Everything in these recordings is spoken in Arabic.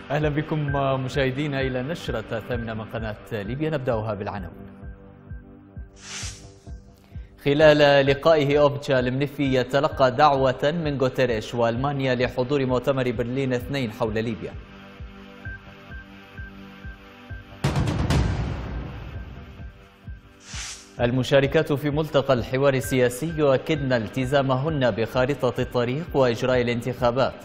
أهلا بكم مشاهدينا إلى نشرة الثامنة من قناة ليبيا، نبدأها بالعناوين. خلال لقائه أوفيتشا المنفي يتلقى دعوة من غوتيريش وألمانيا لحضور مؤتمر برلين 2 حول ليبيا. المشاركات في ملتقى الحوار السياسي يؤكدن التزامهن بخارطة الطريق وإجراء الانتخابات.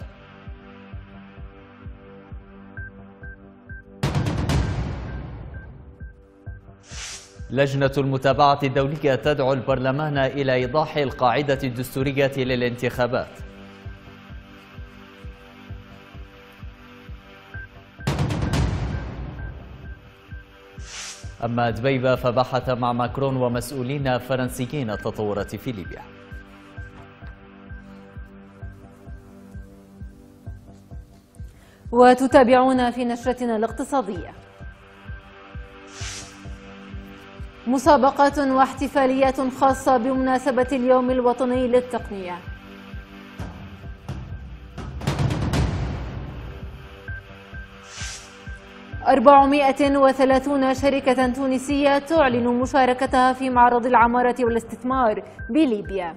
لجنة المتابعة الدولية تدعو البرلمان إلى إيضاح القاعدة الدستورية للانتخابات. أما دبيبة فبحث مع ماكرون ومسؤولين فرنسيين التطورات في ليبيا. وتتابعون في نشرتنا الاقتصادية. مسابقات واحتفاليات خاصة بمناسبة اليوم الوطني للتقنية. و430 شركة تونسية تعلن مشاركتها في معرض العمارة والاستثمار بليبيا.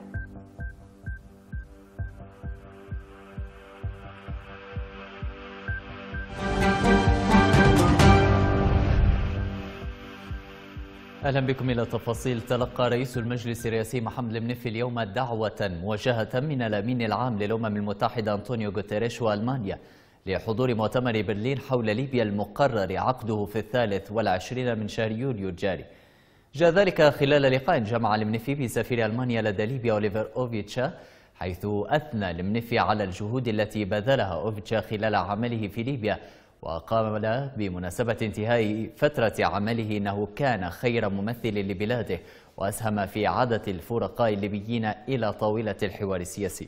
أهلا بكم إلى التفاصيل. تلقى رئيس المجلس الرئاسي محمد المنفي اليوم دعوة موجهة من الأمين العام للأمم المتحدة أنطونيو غوتيريش وألمانيا لحضور مؤتمر برلين حول ليبيا المقرر عقده في 23 من شهر يوليو الجاري. جاء ذلك خلال لقاء جمع المنفي بسفير ألمانيا لدى ليبيا أوليفر أوفيتشا، حيث أثنى المنفي على الجهود التي بذلها أوفيتشا خلال عمله في ليبيا، وقال بمناسبة انتهاء فترة عمله أنه كان خير ممثل لبلاده وأسهم في إعادة الفرقاء الليبيين إلى طاولة الحوار السياسي.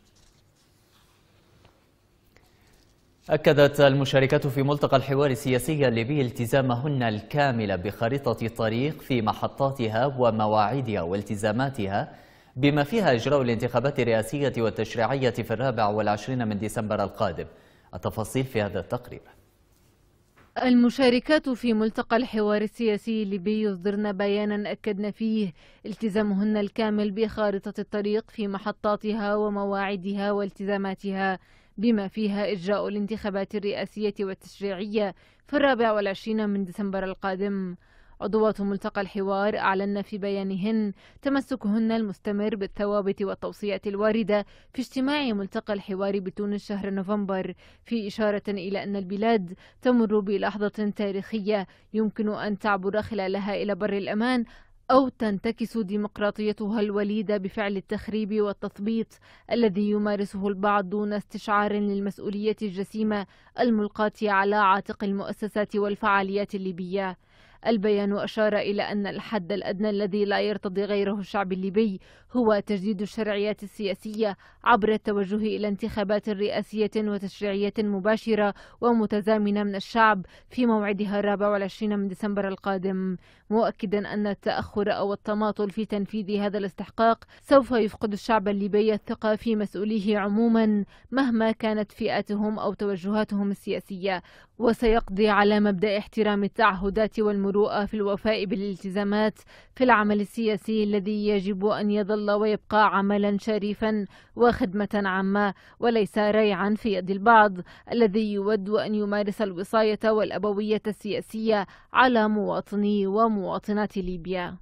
أكدت المشاركات في ملتقى الحوار السياسي الليبي التزامهن الكامل بخريطة الطريق في محطاتها ومواعيدها والتزاماتها، بما فيها إجراء الانتخابات الرئاسية والتشريعية في 24 من ديسمبر القادم. التفاصيل في هذا التقرير. المشاركات في ملتقى الحوار السياسي الليبي يصدرن بيانا أكدن فيه التزامهن الكامل بخارطة الطريق في محطاتها ومواعيدها والتزاماتها، بما فيها إجراء الانتخابات الرئاسية والتشريعية في 24 من ديسمبر القادم. عضوات ملتقى الحوار أعلن في بيانهن تمسكهن المستمر بالثوابت والتوصيات الواردة في اجتماع ملتقى الحوار بتونس شهر نوفمبر، في إشارة إلى أن البلاد تمر بلحظة تاريخية يمكن أن تعبر خلالها إلى بر الأمان أو تنتكس ديمقراطيتها الوليدة بفعل التخريب والتثبيط الذي يمارسه البعض دون استشعار للمسؤولية الجسيمة الملقاة على عاتق المؤسسات والفعاليات الليبية. البيان أشار إلى أن الحد الأدنى الذي لا يرتضي غيره الشعب الليبي هو تجديد الشرعيات السياسية عبر التوجه إلى انتخابات رئاسية وتشريعية مباشرة ومتزامنة من الشعب في موعدها 24 من ديسمبر القادم، مؤكدا أن التأخر أو التماطل في تنفيذ هذا الاستحقاق سوف يفقد الشعب الليبي الثقة في مسؤوليه عموما مهما كانت فئاتهم أو توجهاتهم السياسية، وسيقضي على مبدأ احترام التعهدات والمروءة في الوفاء بالالتزامات في العمل السياسي الذي يجب أن يظل ويبقى عملا شريفا وخدمة عامة، وليس ريعا في يد البعض الذي يود أن يمارس الوصاية والأبوية السياسية على مواطني ومواطنات ليبيا.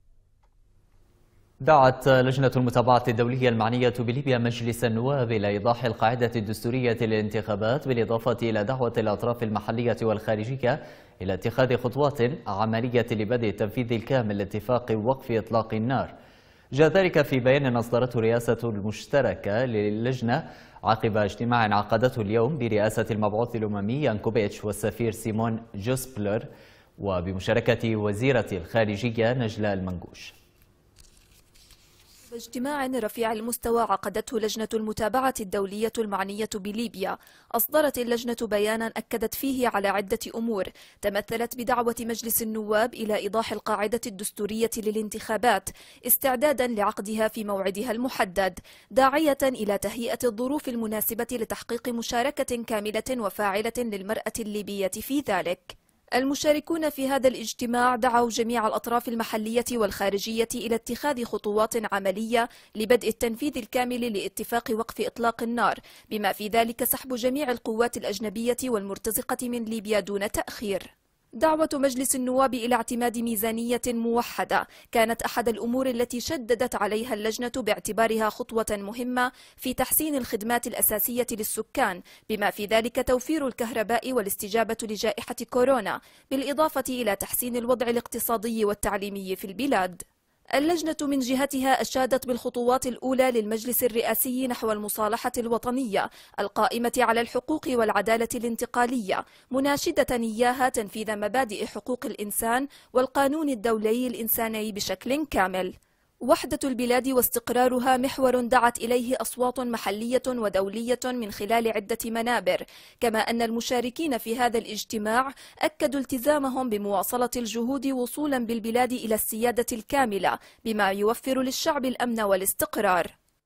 دعت لجنة المتابعة الدولية المعنية بليبيا مجلس النواب إلى إيضاح القاعدة الدستورية للانتخابات، بالإضافة إلى دعوة الأطراف المحلية والخارجية إلى اتخاذ خطوات عملية لبدء التنفيذ الكامل لاتفاق وقف إطلاق النار. جاء ذلك في بيان أصدرته الرئاسة المشتركة للجنة عقب اجتماع عقدته اليوم برئاسة المبعوث الأممي يانكوفيتش والسفير سيمون جوسبلر، وبمشاركة وزيرة الخارجية نجلاء المنقوش. باجتماع رفيع المستوى عقدته لجنة المتابعة الدولية المعنية بليبيا، أصدرت اللجنة بيانا أكدت فيه على عدة أمور تمثلت بدعوة مجلس النواب إلى إيضاح القاعدة الدستورية للانتخابات استعدادا لعقدها في موعدها المحدد، داعية إلى تهيئة الظروف المناسبة لتحقيق مشاركة كاملة وفاعلة للمرأة الليبية في ذلك. المشاركون في هذا الاجتماع دعوا جميع الأطراف المحلية والخارجية إلى اتخاذ خطوات عملية لبدء التنفيذ الكامل لاتفاق وقف إطلاق النار، بما في ذلك سحب جميع القوات الأجنبية والمرتزقة من ليبيا دون تأخير. دعوة مجلس النواب إلى اعتماد ميزانية موحدة كانت أحد الأمور التي شددت عليها اللجنة باعتبارها خطوة مهمة في تحسين الخدمات الأساسية للسكان، بما في ذلك توفير الكهرباء والاستجابة لجائحة كورونا، بالإضافة إلى تحسين الوضع الاقتصادي والتعليمي في البلاد. اللجنة من جهتها أشادت بالخطوات الأولى للمجلس الرئاسي نحو المصالحة الوطنية القائمة على الحقوق والعدالة الانتقالية، مناشدة إياها تنفيذ مبادئ حقوق الإنسان والقانون الدولي الإنساني بشكل كامل. وحدة البلاد واستقرارها محور دعت إليه أصوات محلية ودولية من خلال عدة منابر، كما أن المشاركين في هذا الاجتماع أكدوا التزامهم بمواصلة الجهود وصولا بالبلاد إلى السيادة الكاملة بما يوفر للشعب الأمن والاستقرار.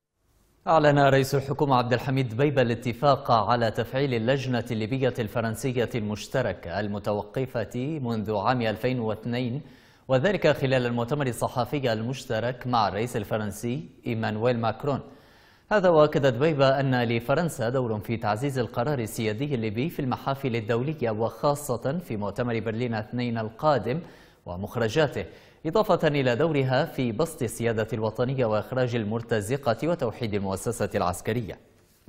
أعلن رئيس الحكومة عبد الحميد دبيبة الاتفاق على تفعيل اللجنة الليبية الفرنسية المشتركة المتوقفة منذ عام 2002، وذلك خلال المؤتمر الصحفي المشترك مع الرئيس الفرنسي إيمانويل ماكرون. هذا وأكد دبيبة أن لفرنسا دور في تعزيز القرار السيادي الليبي في المحافل الدولية، وخاصة في مؤتمر برلين 2 القادم ومخرجاته، إضافة إلى دورها في بسط السيادة الوطنية وإخراج المرتزقة وتوحيد المؤسسة العسكرية.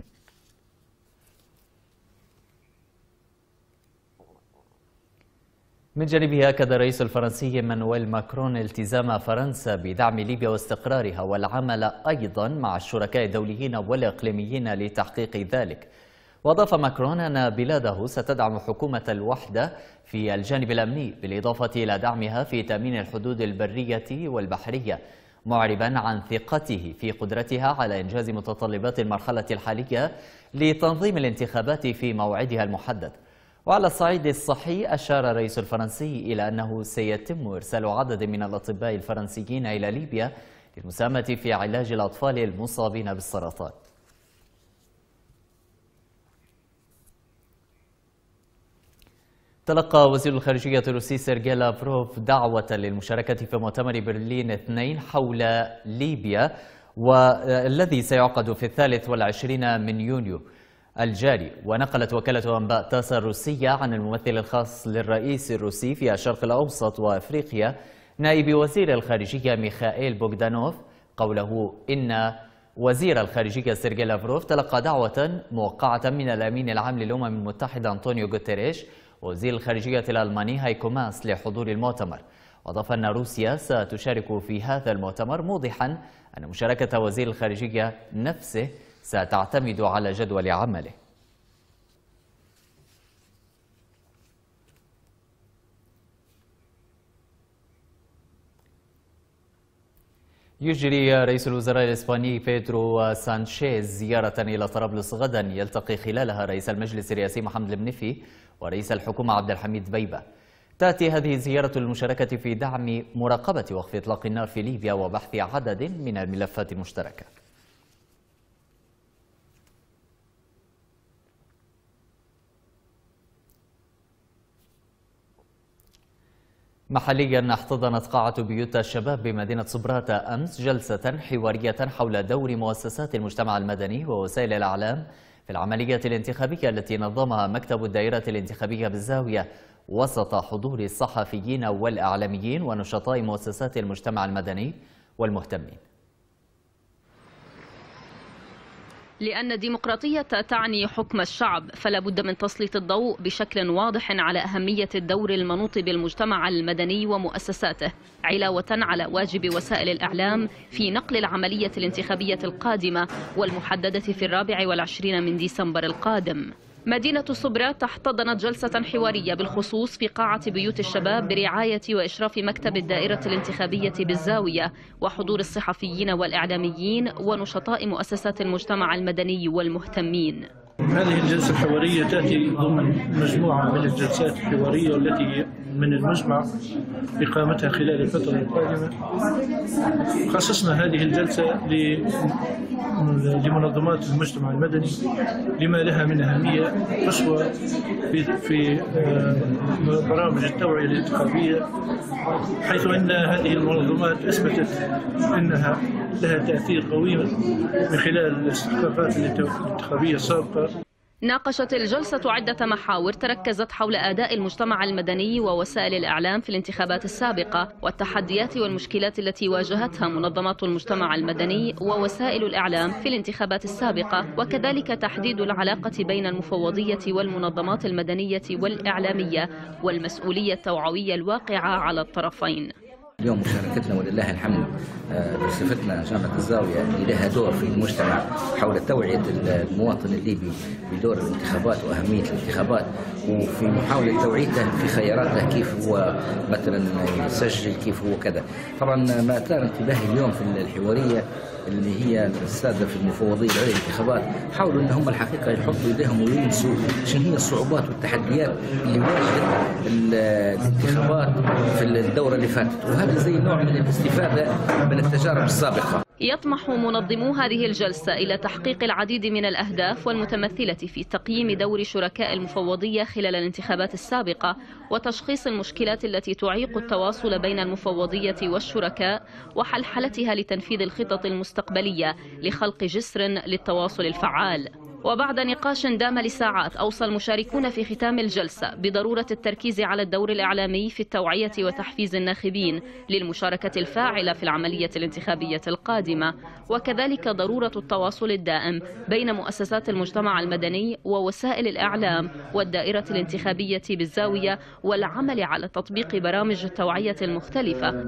من جانبه أكد الرئيس الفرنسي إيمانويل ماكرون التزام فرنسا بدعم ليبيا واستقرارها، والعمل أيضا مع الشركاء الدوليين والإقليميين لتحقيق ذلك. وأضاف ماكرون أن بلاده ستدعم حكومة الوحدة في الجانب الأمني، بالإضافة إلى دعمها في تأمين الحدود البرية والبحرية، معربا عن ثقته في قدرتها على إنجاز متطلبات المرحلة الحالية لتنظيم الانتخابات في موعدها المحدد. وعلى الصعيد الصحي أشار الرئيس الفرنسي إلى أنه سيتم إرسال عدد من الأطباء الفرنسيين إلى ليبيا للمساهمة في علاج الأطفال المصابين بالسرطان. تلقى وزير الخارجية الروسي سيرجي لافروف دعوة للمشاركة في مؤتمر برلين 2 حول ليبيا، والذي سيعقد في 23 من يونيو الجاري. ونقلت وكالة أنباء تاس الروسية عن الممثل الخاص للرئيس الروسي في الشرق الأوسط وأفريقيا نائب وزير الخارجية ميخائيل بوغدانوف قوله إن وزير الخارجية سيرجي لافروف تلقى دعوة موقعة من الأمين العام للأمم المتحدة أنطونيو غوتيريش ووزير الخارجية الألماني هايكو ماس لحضور المؤتمر. وأضاف أن روسيا ستشارك في هذا المؤتمر، موضحا أن مشاركة وزير الخارجية نفسه ستعتمد على جدول عمله. يجري رئيس الوزراء الإسباني بيدرو سانشيز زيارة إلى طرابلس غدا، يلتقي خلالها رئيس المجلس الرئاسي محمد المنيفي ورئيس الحكومة عبد الحميد دبيبة. تأتي هذه الزيارة للمشاركة في دعم مراقبة وقف إطلاق النار في ليبيا وبحث عدد من الملفات المشتركة. محليا احتضنت قاعة بيوت الشباب بمدينة صبراتة أمس جلسة حوارية حول دور مؤسسات المجتمع المدني ووسائل الإعلام في العملية الانتخابية التي نظمها مكتب الدائرة الانتخابية بالزاوية، وسط حضور الصحفيين والإعلاميين ونشطاء مؤسسات المجتمع المدني والمهتمين. لأن الديمقراطية تعني حكم الشعب، فلا بد من تسليط الضوء بشكل واضح على أهمية الدور المنوط بالمجتمع المدني ومؤسساته، علاوة على واجب وسائل الإعلام في نقل العملية الانتخابية القادمة والمحددة في 24 من ديسمبر القادم. مدينة سبرات احتضنت جلسة حوارية بالخصوص في قاعة بيوت الشباب برعاية وإشراف مكتب الدائرة الانتخابية بالزاوية وحضور الصحفيين والإعلاميين ونشطاء مؤسسات المجتمع المدني والمهتمين. هذه الجلسة الحوارية تأتي ضمن مجموعة من الجلسات الحوارية والتي من المجمع إقامتها خلال الفترة القادمة. خصصنا هذه الجلسة لمنظمات المجتمع المدني لما لها من أهمية قصوى في برامج التوعية الانتخابية، حيث أن هذه المنظمات أثبتت أنها لها تأثير قوي من خلال الاستحقاقات الانتخابية السابقة. ناقشت الجلسة عدة محاور تركزت حول أداء المجتمع المدني ووسائل الإعلام في الانتخابات السابقة والتحديات والمشكلات التي واجهتها منظمات المجتمع المدني ووسائل الإعلام في الانتخابات السابقة، وكذلك تحديد العلاقة بين المفوضية والمنظمات المدنية والإعلامية والمسؤولية التوعوية الواقعة على الطرفين. اليوم مشاركتنا ولله الحمد بصفتنا جامعة الزاوية اللي لها دور في المجتمع حول توعية المواطن الليبي بدور الانتخابات وأهمية الانتخابات، وفي محاولة توعيته في خياراته كيف هو مثلا يسجل، كيف هو كذا. طبعا ما أثار انتباهي اليوم في الحوارية اللي هي السادة في المفوضية العليا للانتخابات حاولوا ان هم الحقيقه يحطوا يديهم ويلمسوا شنو هي الصعوبات والتحديات اللي واجهت الانتخابات في الدوره اللي فاتت، وهذا زي نوع من الاستفاده من التجارب السابقه. يطمح منظمو هذه الجلسة إلى تحقيق العديد من الأهداف والمتمثلة في تقييم دور شركاء المفوضية خلال الانتخابات السابقة وتشخيص المشكلات التي تعيق التواصل بين المفوضية والشركاء وحلحلتها لتنفيذ الخطط المستقبلية لخلق جسر للتواصل الفعال. وبعد نقاش دام لساعات أوصى المشاركون في ختام الجلسة بضرورة التركيز على الدور الإعلامي في التوعية وتحفيز الناخبين للمشاركة الفاعلة في العملية الانتخابية القادمة، وكذلك ضرورة التواصل الدائم بين مؤسسات المجتمع المدني ووسائل الإعلام والدائرة الانتخابية بالزاوية والعمل على تطبيق برامج التوعية المختلفة.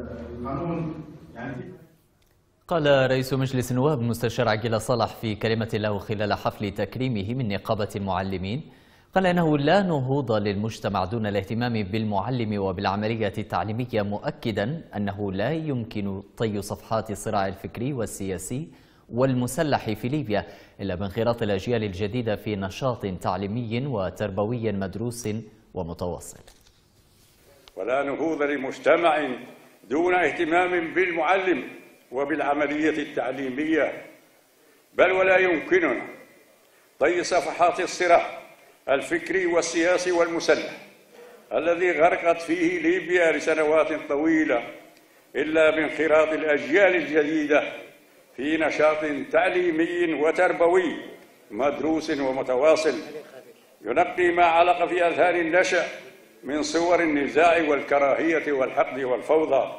قال رئيس مجلس النواب المستشار عقيل صالح في كلمة له خلال حفل تكريمه من نقابة المعلمين، قال إنه لا نهوض للمجتمع دون الاهتمام بالمعلم وبالعملية التعليمية، مؤكدا أنه لا يمكن طي صفحات الصراع الفكري والسياسي والمسلح في ليبيا إلا بانخراط الأجيال الجديدة في نشاط تعليمي وتربوي مدروس ومتواصل. ولا نهوض لمجتمع دون اهتمام بالمعلم وبالعملية التعليمية، بل ولا يمكننا طي صفحات الصراع الفكري والسياسي والمسلح الذي غرقت فيه ليبيا لسنوات طويلة إلا بانخراط الأجيال الجديدة في نشاط تعليمي وتربوي مدروس ومتواصل ينقي ما علق في أذهان النشأ من صور النزاع والكراهية والحقد والفوضى.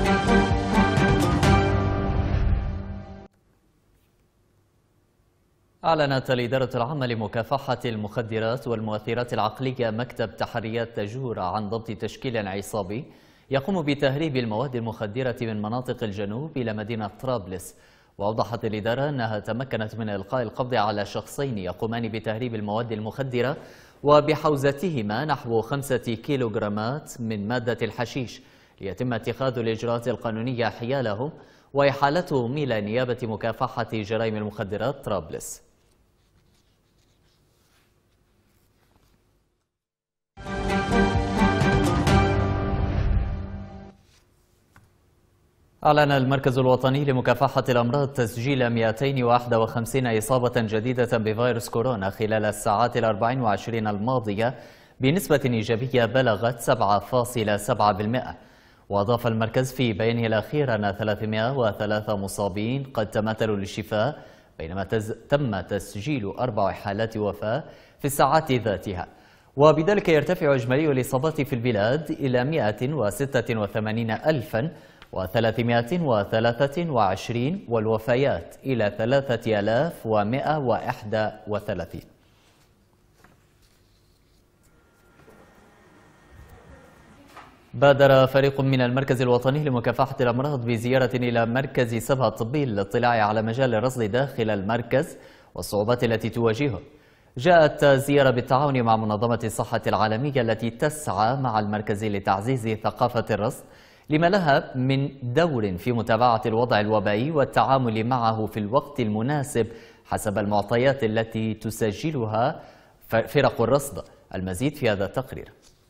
أعلنت الإدارة العامة لمكافحة المخدرات والمؤثرات العقلية مكتب تحريات تجور عن ضبط تشكيل عصابي يقوم بتهريب المواد المخدرة من مناطق الجنوب إلى مدينة طرابلس. وأوضحت الإدارة أنها تمكنت من إلقاء القبض على شخصين يقومان بتهريب المواد المخدرة وبحوزتهما نحو 5 كيلوغرامات من مادة الحشيش، ليتم اتخاذ الإجراءات القانونية حيالهم وإحالتهم إلى نيابة مكافحة جرائم المخدرات طرابلس. أعلن المركز الوطني لمكافحة الأمراض تسجيل 251 إصابة جديدة بفيروس كورونا خلال الساعات 24 الماضية بنسبة إيجابية بلغت 7.7%. وأضاف المركز في بيانه الأخير أن 303 مصابين قد تماثلوا للشفاء، بينما تم تسجيل 4 حالات وفاة في الساعات ذاتها، وبذلك يرتفع إجمالي الإصابات في البلاد إلى 186,323 والوفيات إلى 3131. بادر فريق من المركز الوطني لمكافحة الأمراض بزيارة إلى مركز سبها الطبي للاطلاع على مجال الرصد داخل المركز والصعوبات التي تواجهه. جاءت زيارة بالتعاون مع منظمة الصحة العالمية التي تسعى مع المركز لتعزيز ثقافة الرصد لما لها من دور في متابعة الوضع الوبائي والتعامل معه في الوقت المناسب حسب المعطيات التي تسجلها فرق الرصد. المزيد في هذا التقرير.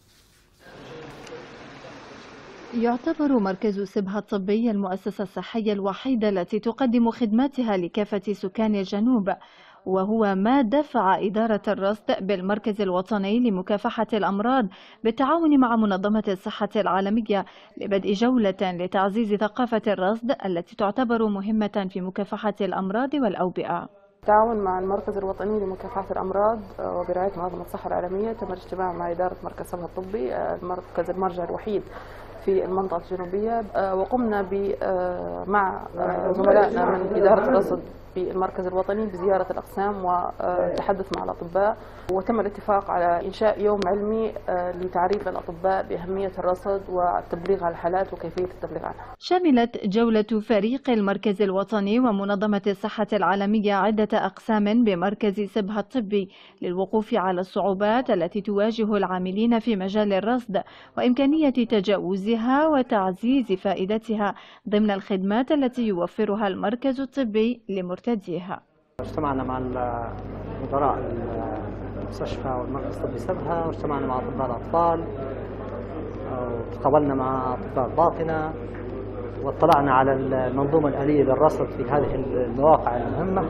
يعتبر مركز سبها الطبي المؤسسة الصحية الوحيدة التي تقدم خدماتها لكافة سكان الجنوب، وهو ما دفع إدارة الرصد بالمركز الوطني لمكافحة الأمراض بالتعاون مع منظمة الصحة العالمية لبدء جولة لتعزيز ثقافة الرصد التي تعتبر مهمة في مكافحة الأمراض والأوبئة. بالتعاون مع المركز الوطني لمكافحة الأمراض وبرعاية منظمة الصحة العالمية تم الاجتماع مع إدارة مركز سبها الطبي، المركز المرجع الوحيد في المنطقة الجنوبية، وقمنا مع زملائنا من إدارة الرصد في المركز الوطني بزيارة الأقسام والتحدث مع الأطباء، وتم الاتفاق على إنشاء يوم علمي لتعريف الأطباء بأهمية الرصد والتبليغ عن الحالات وكيفية التبليغ عنها. شملت جولة فريق المركز الوطني ومنظمة الصحة العالمية عدة أقسام بمركز سبها الطبي للوقوف على الصعوبات التي تواجه العاملين في مجال الرصد وإمكانية تجاوزها وتعزيز فائدتها ضمن الخدمات التي يوفرها المركز الطبي لمرتديها. اجتمعنا مع مدراء المستشفى والمركز الطبي سبها، واجتمعنا مع أطباء الأطفال، وتقابلنا مع أطباء الباطنة، واطلعنا على المنظومة الآلية للرصد في هذه المواقع المهمة،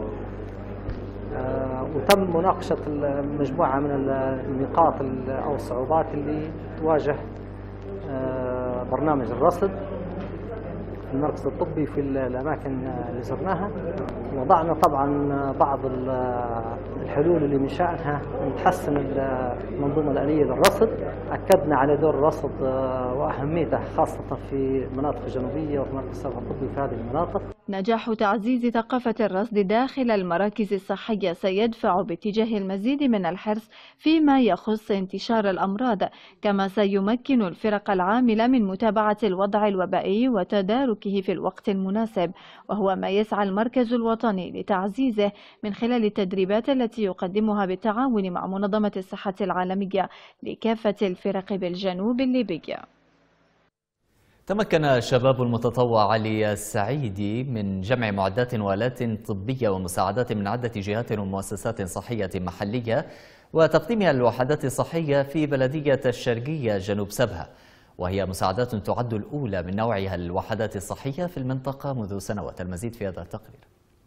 وتم مناقشة مجموعة من النقاط أو الصعوبات اللي تواجه برنامج الرصد في المركز الطبي في الأماكن اللي زرناها. وضعنا طبعا بعض الحلول اللي من شأنها تحسن المنظومة الآلية للرصد. أكدنا على دور الرصد وأهميته خاصة في المناطق الجنوبية وفي مركز سبها الطبي في هذه المناطق. نجاح تعزيز ثقافة الرصد داخل المراكز الصحية سيدفع باتجاه المزيد من الحرص فيما يخص انتشار الأمراض، كما سيمكن الفرق العاملة من متابعة الوضع الوبائي وتداركه في الوقت المناسب، وهو ما يسعى المركز الوطني لتعزيزه من خلال التدريبات التي يقدمها بالتعاون مع منظمة الصحة العالمية لكافة الفرق بالجنوب الليبي. تمكن شباب المتطوع علي السعيدي من جمع معدات وآلات طبية ومساعدات من عدة جهات ومؤسسات صحية محلية وتقديمها للوحدات الصحية في بلدية الشرقية جنوب سبها، وهي مساعدات تعد الأولى من نوعها للوحدات الصحية في المنطقة منذ سنوات. المزيد في هذا التقرير.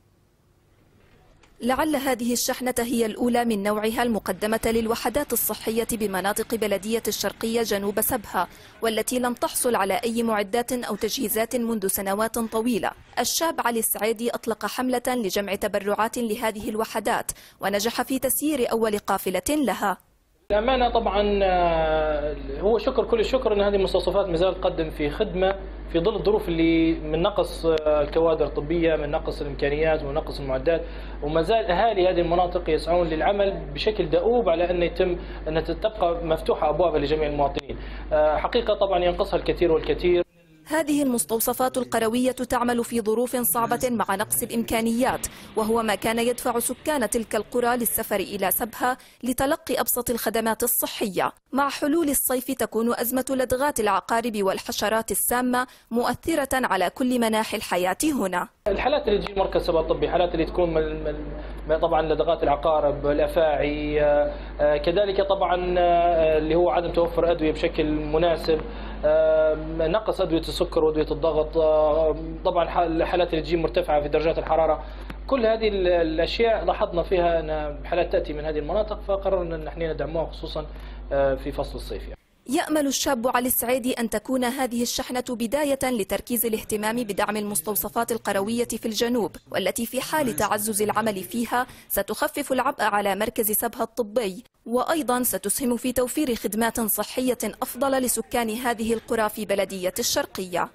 لعل هذه الشحنة هي الأولى من نوعها المقدمة للوحدات الصحية بمناطق بلدية الشرقية جنوب سبها، والتي لم تحصل على أي معدات أو تجهيزات منذ سنوات طويلة. الشاب علي السعيدي أطلق حملة لجمع تبرعات لهذه الوحدات ونجح في تسيير أول قافلة لها. الأمانة طبعا هو شكر كل الشكر أن هذه المستوصفات ما زالت تقدم في خدمة في ظل الظروف اللي من نقص الكوادر الطبية، من نقص الإمكانيات ومن نقص المعدات، وما زال أهالي هذه المناطق يسعون للعمل بشكل دؤوب على أن تبقى مفتوحة أبوابها لجميع المواطنين. حقيقة طبعا ينقصها الكثير والكثير. هذه المستوصفات القروية تعمل في ظروف صعبة مع نقص الإمكانيات، وهو ما كان يدفع سكان تلك القرى للسفر إلى سبها لتلقي أبسط الخدمات الصحية. مع حلول الصيف تكون أزمة لدغات العقارب والحشرات السامة مؤثرة على كل مناحي الحياة هنا. الحالات اللي تجي مركز سبها الطبي، حالات اللي تكون طبعا لدغات العقارب، الأفاعي، كذلك طبعا اللي هو عدم توفر أدوية بشكل مناسب، نقص أدوية السكر وأدوية الضغط، طبعا الحالات اللي تجي مرتفعة في درجات الحرارة. كل هذه الأشياء لاحظنا فيها أن حالات تأتي من هذه المناطق، فقررنا أن نحن ندعموها خصوصا في فصل الصيف. يأمل الشاب علي السعيدي أن تكون هذه الشحنة بداية لتركيز الاهتمام بدعم المستوصفات القروية في الجنوب، والتي في حال تعزز العمل فيها ستخفف العبء على مركز سبها الطبي، وأيضا ستسهم في توفير خدمات صحية أفضل لسكان هذه القرى في بلدية الشرقية.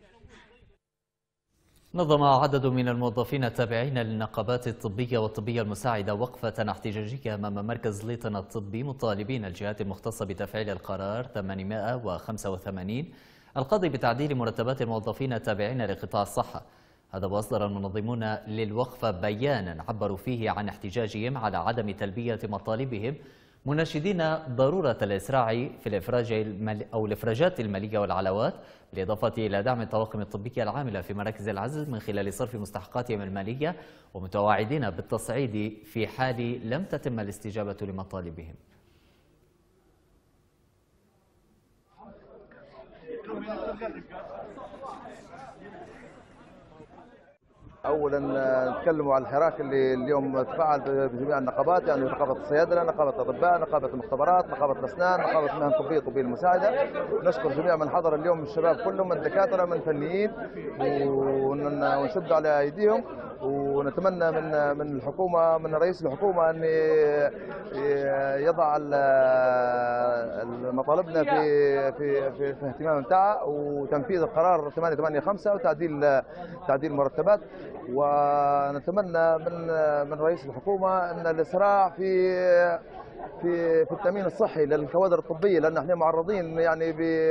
نظم عدد من الموظفين التابعين للنقابات الطبية والطبية المساعدة وقفة احتجاجية أمام مركز ليطن الطبي، مطالبين الجهات المختصة بتفعيل القرار 885 القاضي بتعديل مرتبات الموظفين التابعين لقطاع الصحة. هذا وأصدر المنظمون للوقفة بيانا عبروا فيه عن احتجاجهم على عدم تلبية مطالبهم، مناشدين ضرورة الإسراع في الإفراجات المالية والعلاوات، بالإضافة إلى دعم الطواقم الطبية العاملة في مراكز العزل من خلال صرف مستحقاتهم المالية، ومتواعدين بالتصعيد في حال لم تتم الاستجابة لمطالبهم. اولا نتكلموا على الحراك اللي اليوم تفاعل بجميع النقابات، يعني نقابه الصيادله، نقابه الاطباء، نقابه المختبرات، نقابه الاسنان، نقابه المهن الطبيه الطبيه المساعده. نشكر جميع من حضر اليوم، الشباب كلهم، من الدكاتره، من الفنيين، ونشد على ايديهم، ونتمنى من الحكومه، من رئيس الحكومه، ان يضع مطالبنا في اهتمام بتاعها، وتنفيذ القرار 885 وتعديل المرتبات. ونتمنى من رئيس الحكومه ان الاسراع في التامين الصحي للكوادر الطبيه، لان احنا معرضين يعني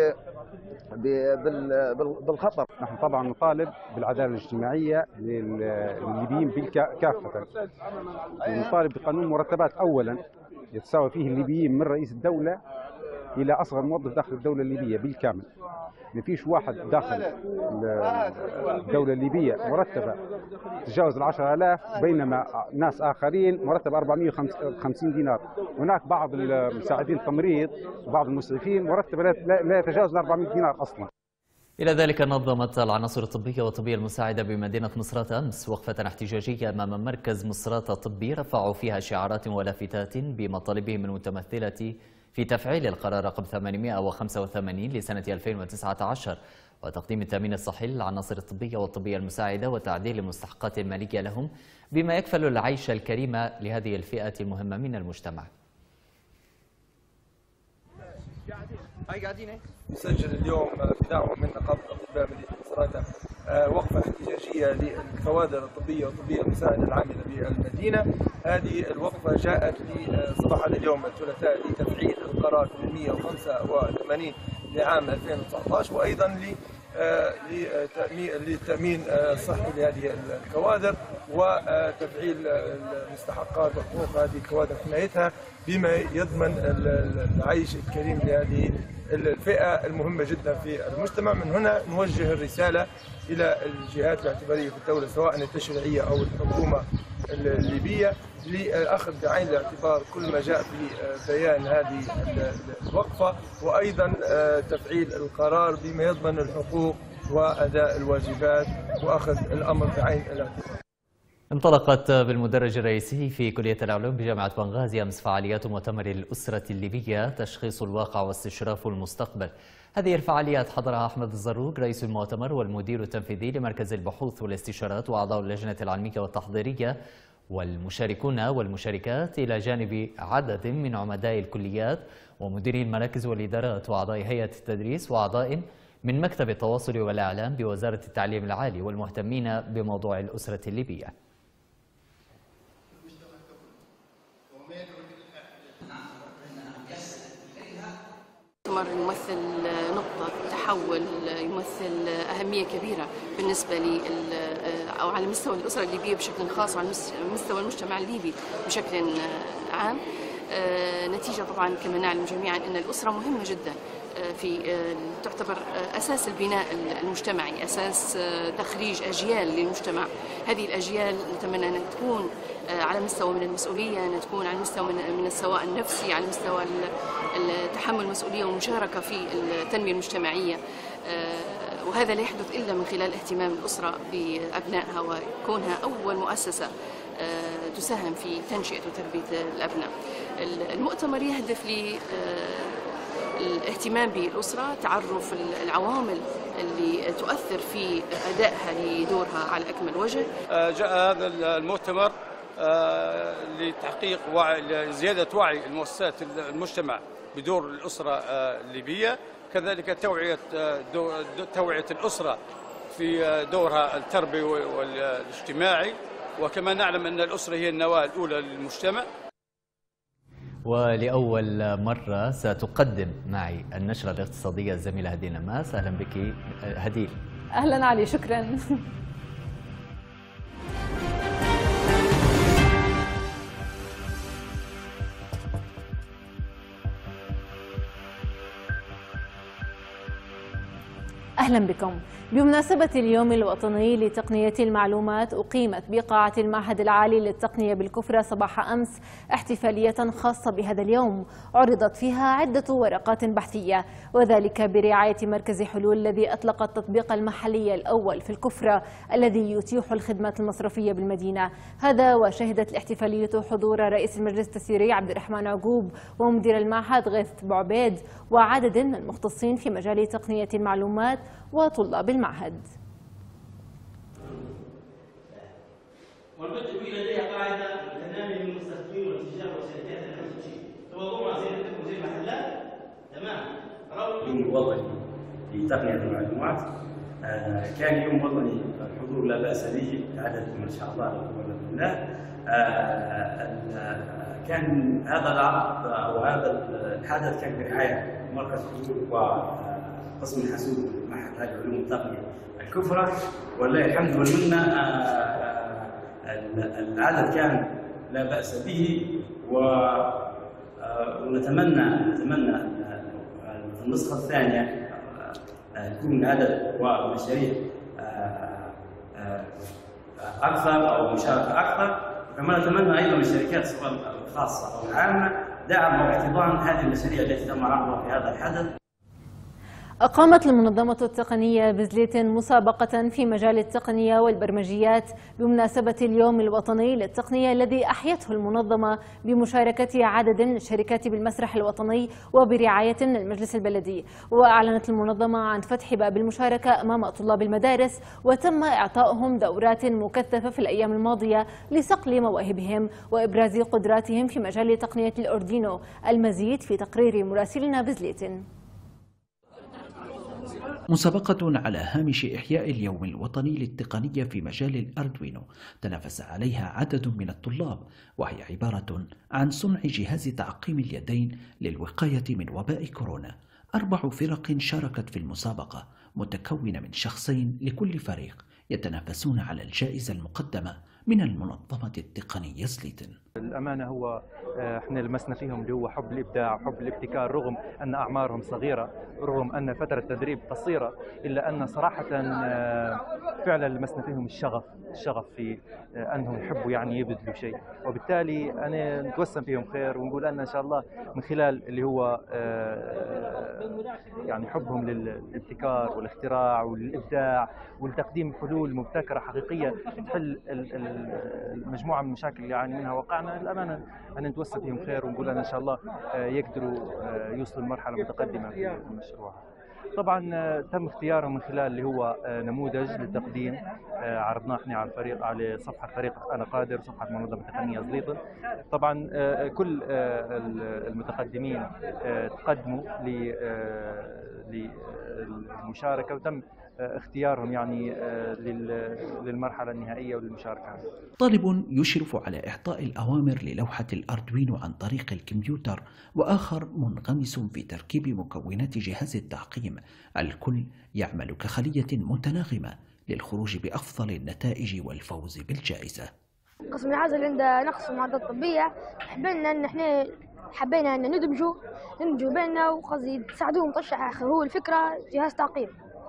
بالخطر. نحن طبعا نطالب بالعداله الاجتماعيه للليبيين كافه، ونطالب بقانون مرتبات اولا يتساوى فيه الليبيين من رئيس الدوله الى اصغر موظف داخل الدوله الليبيه بالكامل. ما فيش واحد داخل الدوله الليبيه مرتبه تتجاوز 10,000، بينما ناس اخرين مرتب 450 دينار. هناك بعض المساعدين التمريض وبعض المسعفين مرتب لا يتجاوز 400 دينار اصلا. إلى ذلك نظمت العناصر الطبية والطبية المساعدة بمدينة مصراتة أمس وقفة احتجاجية أمام مركز مصراتة الطبي، رفعوا فيها شعارات ولافتات بمطالبهم المتمثلة في تفعيل القرار رقم 885 لسنة 2019 وتقديم التأمين الصحي للعناصر الطبية والطبية المساعدة وتعديل المستحقات المالية لهم، بما يكفل العيش الكريم لهذه الفئة المهمة من المجتمع. يسجل اليوم بدعوة من نقابة أطباء مدينة مصراتة وقفة احتجاجية للكوادر الطبية والطبية المساعدة العاملة بالمدينة. هذه الوقفة جاءت صباح اليوم الثلاثاء لتفعيل القرار 885 لعام 2019، وأيضا للتأمين الصحي لهذه الكوادر وتفعيل المستحقات وحقوق هذه الكوادر حمايتها، بما يضمن العيش الكريم لهذه الفئة المهمة جدا في المجتمع. من هنا نوجه الرسالة إلى الجهات الاعتبارية في الدولة، سواء التشريعية أو الحكومة الليبية، لأخذ بعين الاعتبار كل ما جاء في بيان هذه الوقفة، وأيضا تفعيل القرار بما يضمن الحقوق وأداء الواجبات وأخذ الأمر بعين الاعتبار. انطلقت بالمدرج الرئيسي في كلية العلوم بجامعة بنغازي أمس فعاليات مؤتمر الأسرة الليبية، تشخيص الواقع واستشراف المستقبل. هذه الفعاليات حضرها أحمد الزروق رئيس المؤتمر والمدير التنفيذي لمركز البحوث والاستشارات وأعضاء اللجنة العلمية والتحضيرية والمشاركون والمشاركات، إلى جانب عدد من عمداء الكليات ومديري المراكز والإدارات وأعضاء هيئة التدريس وأعضاء من مكتب التواصل والإعلام بوزارة التعليم العالي والمهتمين بموضوع الأسرة الليبية. المؤتمر يمثل نقطة تحول، يمثل أهمية كبيرة بالنسبة لي أو على مستوى الأسرة الليبية بشكل خاص وعلى مستوى المجتمع الليبي بشكل عام. نتيجة طبعا كما نعلم جميعا أن الأسرة مهمة جدا، تعتبر أساس البناء المجتمعي، أساس تخريج أجيال للمجتمع. هذه الأجيال نتمنى أن تكون على مستوى من المسؤولية، أن تكون على مستوى من السواء النفسي، على مستوى تحمل المسؤولية والمشاركة في التنمية المجتمعية، وهذا لا يحدث إلا من خلال اهتمام الأسرة بأبنائها وكونها أول مؤسسة تساهم في تنشئة وتربية الأبناء. المؤتمر يهدف الاهتمام بالأسرة، تعرف العوامل اللي تؤثر في أدائها لدورها على أكمل وجه. جاء هذا المؤتمر لتحقيق زيادة وعي المؤسسات المجتمع بدور الأسرة الليبية، كذلك توعية الأسرة في دورها التربوي والاجتماعي، وكما نعلم أن الأسرة هي النواة الأولى للمجتمع. ولأول مرة ستقدم معي النشرة الاقتصادية الزميلة هديل نماس. أهلا بك هديل. أهلا علي، شكرا. أهلا بكم. بمناسبة اليوم الوطني لتقنية المعلومات أقيمت بقاعة المعهد العالي للتقنية بالكفرة صباح أمس احتفالية خاصة بهذا اليوم عرضت فيها عدة ورقات بحثية، وذلك برعاية مركز حلول الذي أطلق التطبيق المحلي الأول في الكفرة الذي يتيح الخدمات المصرفية بالمدينة. هذا وشهدت الاحتفالية حضور رئيس المجلس التسييري عبد الرحمن عقوب ومدير المعهد غيث بوعبيد وعدد من المختصين في مجال تقنية المعلومات وطلاب المعهد. والبدء لديها قاعده تنامي من المستثمرين والتجار والشركات اللي نفس الشيء توضعوا زي المحلات تمام. يوم وطني لتقنيه المعلومات كان يوم وطني الحضور لا باس به عدد ما شاء الله لا قوه الا بالله. كان هذا العرض او هذا الحدث كان برعايه مركز حلول وقسم الحاسوب معهد العلوم والتقنيه الكفره، ولله الحمد والمنه. العدد كان لا باس به، ونتمنى في النسخه الثانيه يكون عدد ومشاريع اكثر او مشاركه اكثر. كما نتمنى ايضا من الشركات سواء الخاصه او العامه دعم واحتضان هذه المشاريع التي تم عرضها في هذا الحدث. أقامت المنظمة التقنية بزليت مسابقة في مجال التقنية والبرمجيات بمناسبة اليوم الوطني للتقنية الذي أحيته المنظمة بمشاركة عدد من الشركات بالمسرح الوطني وبرعاية من المجلس البلدي. وأعلنت المنظمة عن فتح باب المشاركة أمام طلاب المدارس، وتم إعطائهم دورات مكثفة في الأيام الماضية لصقل مواهبهم وإبراز قدراتهم في مجال تقنية الأردينو. المزيد في تقرير مراسلنا بزليت. مسابقة على هامش إحياء اليوم الوطني للتقنية في مجال الأردوينو تنافس عليها عدد من الطلاب، وهي عبارة عن صنع جهاز تعقيم اليدين للوقاية من وباء كورونا. 4 فرق شاركت في المسابقة متكونة من شخصين لكل فريق يتنافسون على الجائزة المقدمة من المنظمة التقنية زليتن. الأمانة هو احنا لمسنا فيهم اللي هو حب الإبداع وحب الابتكار، رغم أن أعمارهم صغيرة، رغم أن فترة التدريب قصيرة، إلا أن صراحة فعلا لمسنا فيهم الشغف في أنهم يحبوا يعني يبذلوا شيء، وبالتالي أنا نتوسم فيهم خير ونقول أن إن شاء الله من خلال اللي هو يعني حبهم للابتكار والاختراع والإبداع ولتقديم حلول مبتكرة حقيقية تحل المجموعة من المشاكل اللي يعاني منها واقعنا. الأمانة أن نتوسم فيهم خير ونقول أن إن شاء الله يقدروا يوصلوا لمرحلة متقدمة في المشروع. طبعا تم اختيارهم من خلال اللي هو نموذج للتقديم عرضناه احنا على صفحه فريق انا قادر وصفحه منظمه تقنيه زليتن. طبعا كل المتقدمين تقدموا للمشاركه وتم اختيارهم يعني للمرحلة النهائية وللمشاركة. طالب يشرف على إعطاء الأوامر للوحة الأردوينو عن طريق الكمبيوتر، وآخر منغمس في تركيب مكونات جهاز التعقيم. الكل يعمل كخلية متناغمة للخروج بأفضل النتائج والفوز بالجائزة. قسم العزل عند نقص المعدات الطبية حبينا أن ندمجوا بيننا وقصدي تساعدوهم ترشح هو الفكرة جهاز تعقيم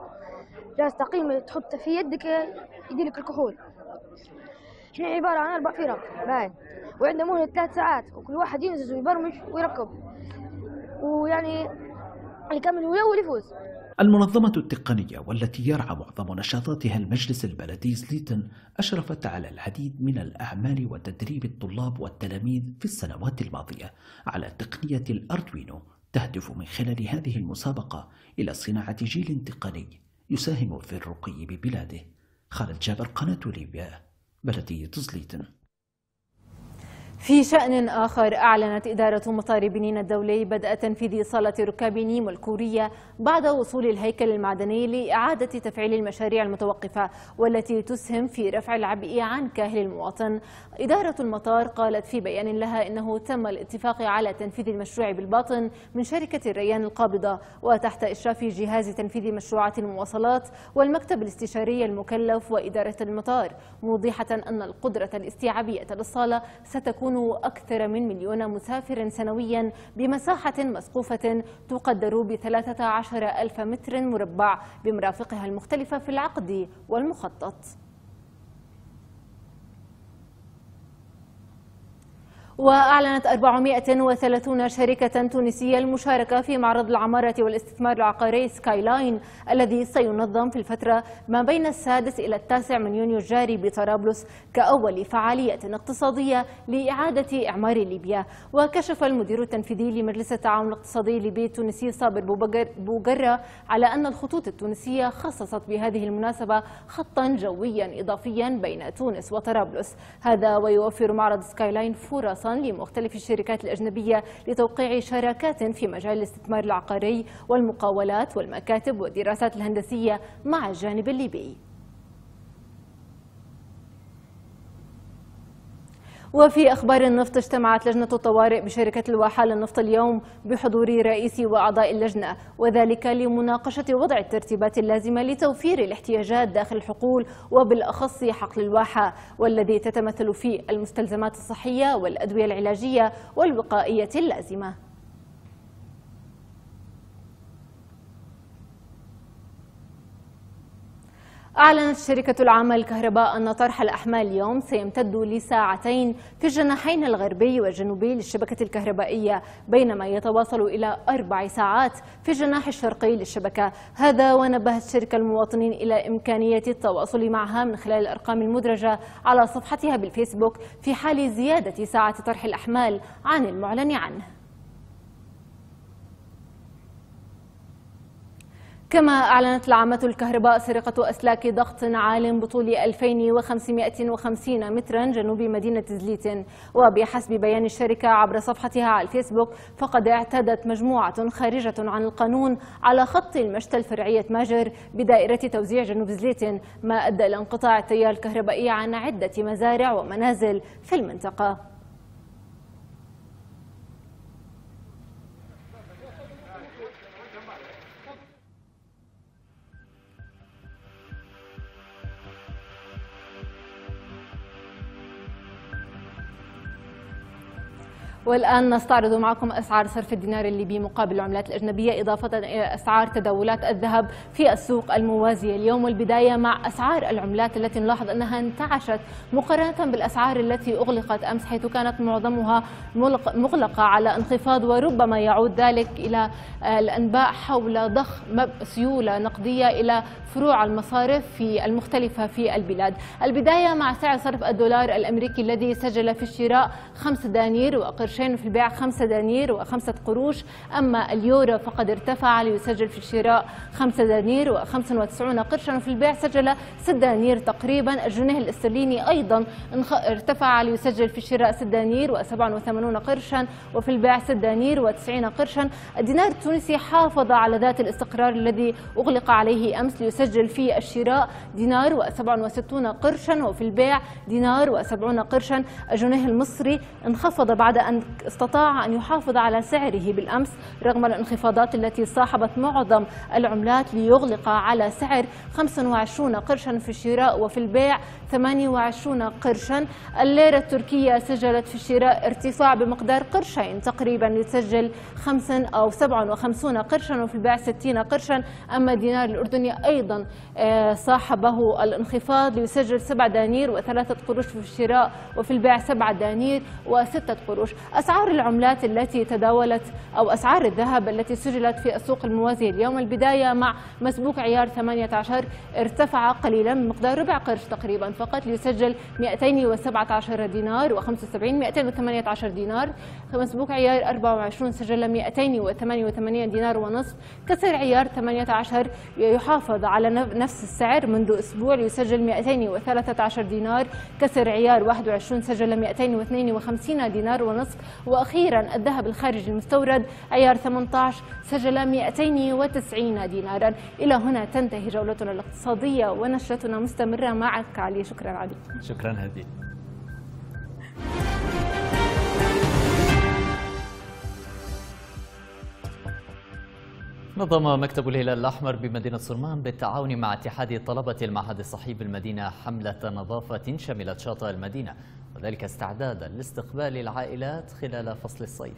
تحط في يدك يديلك الكحول. احنا عبارة عن 4 فرق باين، وعندنا مهلة 3 ساعات، وكل واحد ينزل ويبرمج ويركب ويعني يكمل ويا يفوز. المنظمة التقنية والتي يرعى معظم نشاطاتها المجلس البلدي زليتن أشرفت على العديد من الأعمال وتدريب الطلاب والتلاميذ في السنوات الماضية على تقنية الأردوينو، تهدف من خلال هذه المسابقة إلى صناعة جيل تقني يساهم في الرقي ببلاده. خالد جابر، قناة ليبيا، بلدية زليتن. في شأن آخر، أعلنت إدارة مطار بنين الدولي بدء تنفيذ صالة ركاب نيمو الكورية بعد وصول الهيكل المعدني لإعادة تفعيل المشاريع المتوقفة والتي تسهم في رفع العبء عن كاهل المواطن. إدارة المطار قالت في بيان لها إنه تم الاتفاق على تنفيذ المشروع بالباطن من شركة الريان القابضة وتحت إشراف جهاز تنفيذ مشروعات المواصلات والمكتب الاستشاري المكلف وإدارة المطار، موضحة أن القدرة الاستيعابية للصالة ستكون يسكن أكثر من 1,000,000 مسافر سنويا بمساحة مسقوفة تقدر ب13,000 متر مربع بمرافقها المختلفة في العقد والمخطط. وأعلنت 430 شركة تونسية المشاركة في معرض العمارة والاستثمار العقاري سكاي لاين الذي سينظم في الفترة ما بين 6 إلى 9 من يونيو الجاري بطرابلس كأول فعالية اقتصادية لإعادة إعمار ليبيا. وكشف المدير التنفيذي لمجلس التعاون الاقتصادي الليبي التونسي صابر بوغرة على أن الخطوط التونسية خصصت بهذه المناسبة خطا جويا إضافيا بين تونس وطرابلس. هذا ويوفر معرض سكاي لاين فرص لمختلف الشركات الأجنبية لتوقيع شراكات في مجال الاستثمار العقاري والمقاولات والمكاتب والدراسات الهندسية مع الجانب الليبي. وفي أخبار النفط، اجتمعت لجنة الطوارئ بشركة الواحة للنفط اليوم بحضور رئيس وأعضاء اللجنة، وذلك لمناقشة وضع الترتيبات اللازمة لتوفير الاحتياجات داخل الحقول وبالأخص حقل الواحة، والذي تتمثل في المستلزمات الصحية والأدوية العلاجية والوقائية اللازمة. أعلنت الشركة العامة للكهرباء أن طرح الأحمال اليوم سيمتد لساعتين في الجناحين الغربي والجنوبي للشبكة الكهربائية، بينما يتواصل إلى 4 ساعات في الجناح الشرقي للشبكة. هذا ونبهت الشركة المواطنين إلى إمكانية التواصل معها من خلال الأرقام المدرجة على صفحتها بالفيسبوك في حال زيادة ساعة طرح الأحمال عن المعلن عنه. كما أعلنت العامة الكهرباء سرقة أسلاك ضغط عال بطول 2550 مترا جنوب مدينة زليتن. وبحسب بيان الشركة عبر صفحتها على الفيسبوك، فقد اعتدت مجموعة خارجة عن القانون على خط المشتل فرعية ماجر بدائرة توزيع جنوب زليتن، ما أدى إلى انقطاع التيار الكهربائي عن عدة مزارع ومنازل في المنطقة. والآن نستعرض معكم أسعار صرف الدينار الليبي مقابل العملات الأجنبية، إضافة إلى أسعار تداولات الذهب في السوق الموازية اليوم. والبداية مع أسعار العملات التي نلاحظ أنها انتعشت مقارنة بالأسعار التي أغلقت أمس، حيث كانت معظمها مغلقة على انخفاض، وربما يعود ذلك إلى الأنباء حول ضخ سيولة نقدية إلى فروع المصارف في المختلفة في البلاد. البداية مع سعر صرف الدولار الأمريكي الذي سجل في الشراء 5 دنانير وقرشين وفي البيع 5 دنانير و5 قروش. أما اليورو فقد ارتفع ليسجل في الشراء 5 دنانير و95 قرشا وفي البيع سجل 6 دنانير تقريبا. الجنيه الاسترليني أيضا ارتفع ليسجل في الشراء 6 دنانير و87 قرشا وفي البيع 6 دنانير و90 قرشا. الدينار التونسي حافظ على ذات الاستقرار الذي أغلق عليه أمس ليسجل في الشراء دينار و67 قرشا وفي البيع دينار و70 قرشا. الجنيه المصري انخفض بعد أن استطاع أن يحافظ على سعره بالأمس رغم الانخفاضات التي صاحبت معظم العملات ليغلق على سعر 25 قرشا في الشراء وفي البيع 28 قرشا. الليرة التركية سجلت في الشراء ارتفاع بمقدار قرشين تقريبا لتسجل 5 أو 57 قرشا وفي البيع 60 قرشا. أما الدينار الأردني أيضا صاحبه الانخفاض ليسجل 7 دنانير و3 قروش في الشراء وفي البيع 7 دنانير و6 قروش. أسعار العملات التي تداولت أو أسعار الذهب التي سجلت في السوق الموازية اليوم، البداية مع مسبوق عيار 18 ارتفع قليلا بمقدار ربع قرش تقريبا فقط ليسجل 217 دينار و75 218 دينار. مسبوق عيار 24 سجل 288 دينار ونصف. كسر عيار 18 يحافظ على نفس السعر منذ أسبوع ليسجل 213 دينار. كسر عيار 21 سجل 252 دينار ونصف. وأخيرا الذهب الخارجي المستورد عيار 18 سجل 290 دينارا. إلى هنا تنتهي جولتنا الاقتصادية ونشرتنا مستمرة معك علي. شكرا علي. شكرا هدي. نظم مكتب الهلال الأحمر بمدينة صرمان بالتعاون مع اتحاد طلبة المعهد الصحي بالمدينة حملة نظافة شملت شاطئ المدينة وذلك استعدادا لاستقبال العائلات خلال فصل الصيف.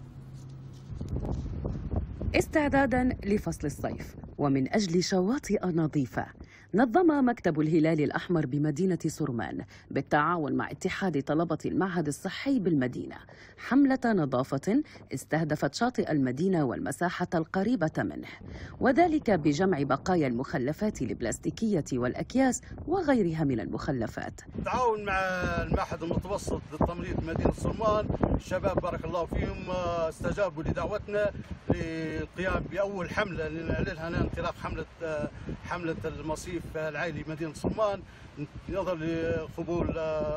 استعدادا لفصل الصيف ومن أجل شواطئ نظيفة، نظم مكتب الهلال الأحمر بمدينة سرمان بالتعاون مع اتحاد طلبة المعهد الصحي بالمدينة حملة نظافة استهدفت شاطئ المدينة والمساحة القريبة منه، وذلك بجمع بقايا المخلفات البلاستيكية والأكياس وغيرها من المخلفات. تعاون مع المعهد المتوسط للتمريض مدينة سرمان، الشباب بارك الله فيهم استجابوا لدعوتنا للقيام بأول حملة نعلنها انطلاق حملة المصيف العائلي مدينة سرمان، نظرا لقبول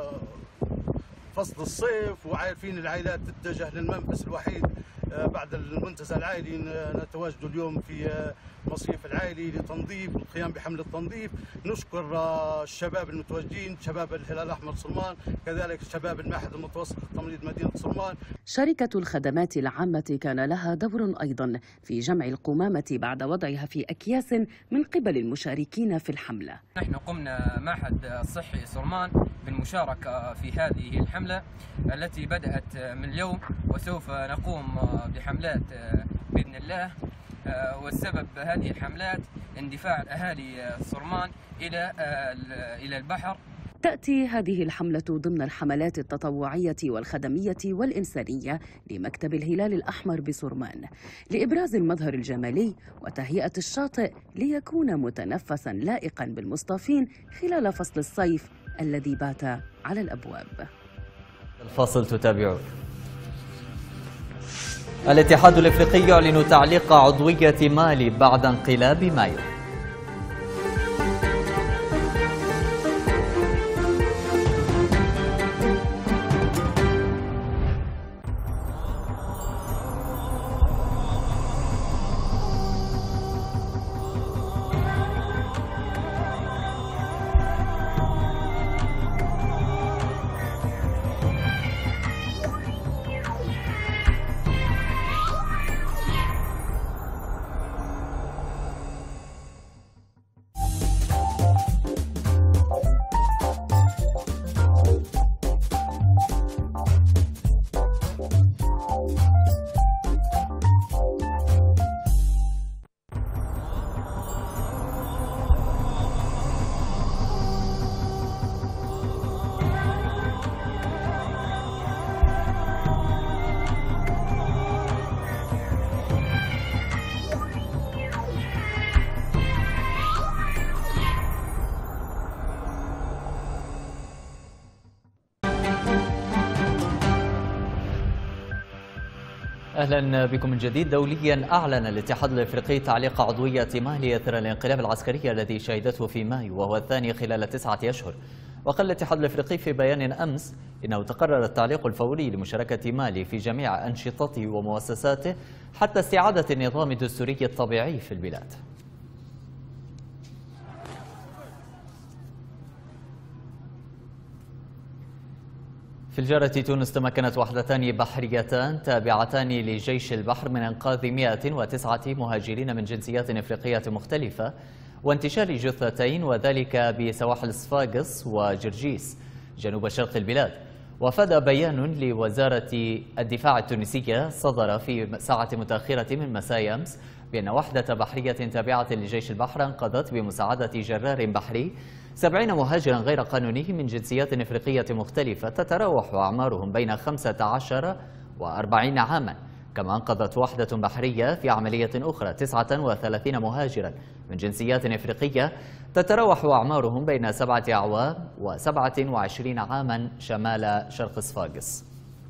فصل الصيف وعارفين العائلات تتجه للمنبس الوحيد بعد المنتزه العائلي. نتواجد اليوم في مصيف العائلي لتنظيف والقيام بحملة تنظيف. نشكر الشباب المتواجدين، شباب الهلال الأحمر سرمان، كذلك شباب المعهد المتوسط للتمريض مدينة سرمان. شركة الخدمات العامة كان لها دور أيضا في جمع القمامة بعد وضعها في أكياس من قبل المشاركين في الحملة. نحن قمنا معهد صحي سرمان بالمشاركة في هذه الحملة التي بدأت من اليوم، وسوف نقوم بحملات بإذن الله. والسبب هذه الحملات اندفاع أهالي سرمان إلى البحر. تأتي هذه الحملة ضمن الحملات التطوعية والخدمية والإنسانية لمكتب الهلال الأحمر بسرمان لإبراز المظهر الجمالي وتهيئة الشاطئ ليكون متنفسا لائقا بالمصطافين خلال فصل الصيف الذي بات على الأبواب. الفاصل تتابعون. الاتحاد الافريقي يعلن تعليق عضوية مالي بعد انقلاب مايو. أهلا بكم من جديد. دوليا أعلن الاتحاد الافريقي تعليق عضوية مالي إثر الانقلاب العسكري الذي شهدته في مايو وهو الثاني خلال 9 أشهر. وقال الاتحاد الافريقي في بيان أمس إنه تقرر التعليق الفوري لمشاركة مالي في جميع أنشطته ومؤسساته حتى استعادة النظام الدستوري الطبيعي في البلاد. في الجارة تونس تمكنت وحدتان بحريتان تابعتان لجيش البحر من إنقاذ 109 مهاجرين من جنسيات إفريقية مختلفة وانتشال جثتين، وذلك بسواحل صفاقس وجرجيس جنوب شرق البلاد. وفاد بيان لوزارة الدفاع التونسية صدر في ساعة متأخرة من مساء أمس بأن وحدة بحرية تابعة لجيش البحر أنقذت بمساعدة جرار بحري 70 مهاجرا غير قانوني من جنسيات إفريقية مختلفة تتراوح أعمارهم بين 15 و40 عاما. كما أنقذت وحدة بحرية في عملية أخرى 39 مهاجرا من جنسيات إفريقية تتراوح أعمارهم بين 7 أعوام و27 عاما شمال شرق صفاقس.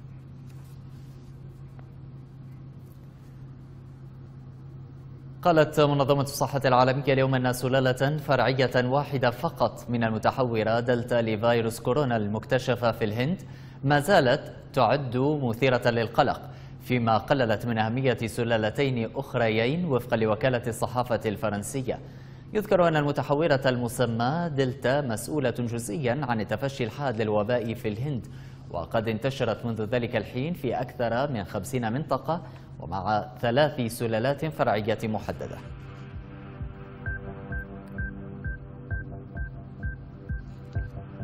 قالت منظمة الصحة العالمية اليوم أن سلالة فرعية واحدة فقط من المتحورة دلتا لفيروس كورونا المكتشفة في الهند ما زالت تعد مثيرة للقلق، فيما قللت من أهمية سلالتين أخريين وفقا لوكالة الصحافة الفرنسية. يذكر أن المتحورة المسمى دلتا مسؤولة جزئيا عن التفشي الحاد للوباء في الهند، وقد انتشرت منذ ذلك الحين في أكثر من 50 منطقة ومع 3 سلالات فرعية محددة.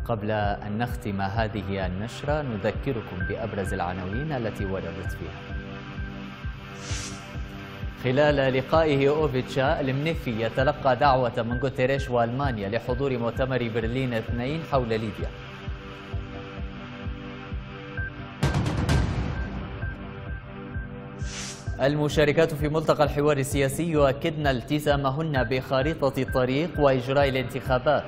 قبل أن نختم هذه النشرة نذكركم بأبرز العناوين التي وردت فيها. خلال لقائه أوفيتشا المنيفي يتلقى دعوة من غوتيريش وألمانيا لحضور مؤتمر برلين 2 حول ليبيا. المشاركات في ملتقى الحوار السياسي يؤكدن التزامهن بخارطة الطريق وإجراء الانتخابات.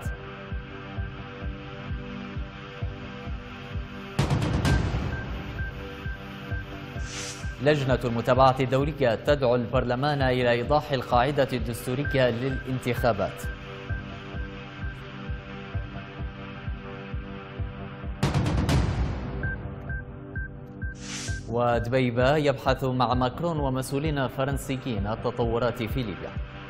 لجنة المتابعة الدولية تدعو البرلمان إلى إيضاح القاعدة الدستورية للانتخابات. ودبيبة يبحث مع ماكرون ومسؤولين فرنسيين التطورات في ليبيا.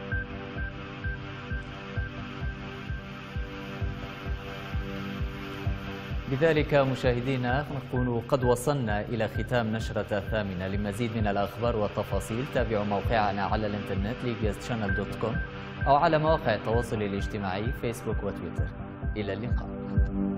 بذلك مشاهدينا نكون قد وصلنا إلى ختام نشرة 8. لمزيد من الأخبار والتفاصيل تابعوا موقعنا على الإنترنت libyaschannel.com أو على مواقع التواصل الاجتماعي فيسبوك وتويتر. إلى اللقاء.